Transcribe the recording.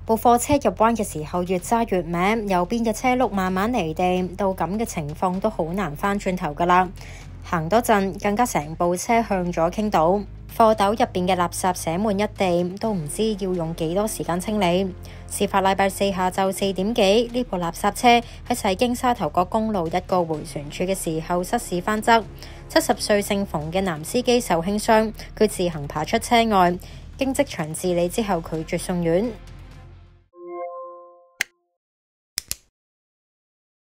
部貨車入彎嘅時候越揸越歪，右邊嘅車轆慢慢離地，到咁嘅情況都好難返轉頭㗎喇。行多陣，更加成部車向咗傾倒，貨斗入邊嘅垃圾寫滿一地，都唔知要用幾多時間清理。事發禮拜四下晝4點幾，呢部垃圾車喺駛經沙頭角公路一個迴旋處嘅時候失事翻側，70歲姓馮嘅男司機受輕傷，佢自行爬出車外，經即場治理之後拒絕送院。